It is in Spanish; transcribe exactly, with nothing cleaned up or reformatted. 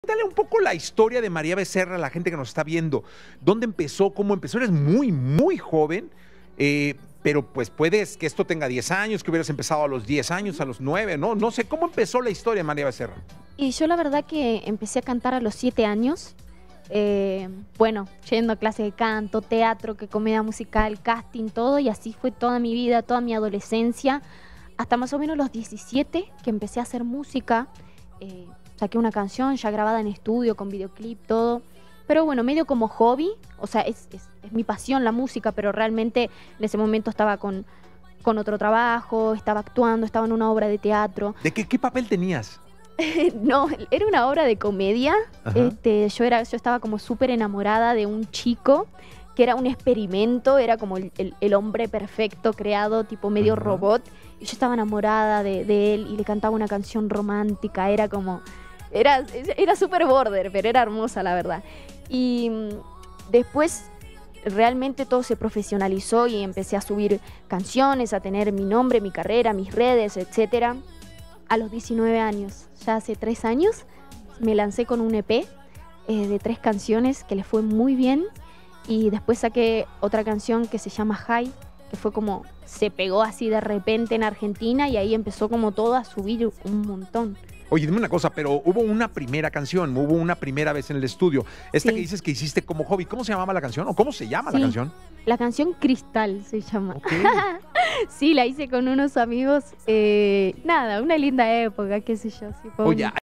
Dale un poco la historia de María Becerra a la gente que nos está viendo. ¿Dónde empezó? ¿Cómo empezó? Eres muy, muy joven, eh, pero pues puedes que esto tenga diez años, que hubieras empezado a los diez años, a los nueve, ¿no? No sé, ¿cómo empezó la historia de María Becerra? Y yo la verdad que empecé a cantar a los siete años. Eh, bueno, yendo a clases de canto, teatro, que comedia musical, casting, todo. Y así fue toda mi vida, toda mi adolescencia. Hasta más o menos los diecisiete, que empecé a hacer música. Eh, saqué una canción ya grabada en estudio, con videoclip, todo. Pero bueno, medio como hobby. O sea, es, es, es mi pasión la música, pero realmente en ese momento estaba con, con otro trabajo, estaba actuando, estaba en una obra de teatro. ¿De qué, qué papel tenías? No, era una obra de comedia. Este, yo, era, yo estaba como súper enamorada de un chico que era un experimento, era como el, el, el hombre perfecto creado, tipo medio Ajá. robot. Y yo estaba enamorada de, de él y le cantaba una canción romántica, era como... Era, era súper border, pero era hermosa, la verdad. Y después realmente todo se profesionalizó y empecé a subir canciones, a tener mi nombre, mi carrera, mis redes, etcétera. A los diecinueve años, ya hace tres años, me lancé con un E P eh, de tres canciones que le fue muy bien. Y después saqué otra canción que se llama High, que fue como, se pegó así de repente en Argentina y ahí empezó como todo a subir un montón. Oye, dime una cosa, pero hubo una primera canción, hubo una primera vez en el estudio. Esta sí. que dices que hiciste como hobby, ¿cómo se llamaba la canción? ¿O cómo se llama sí. la canción? La canción Cristal se llama. Okay. Sí, la hice con unos amigos. Eh, nada, una linda época, qué sé yo. Sí, Oye,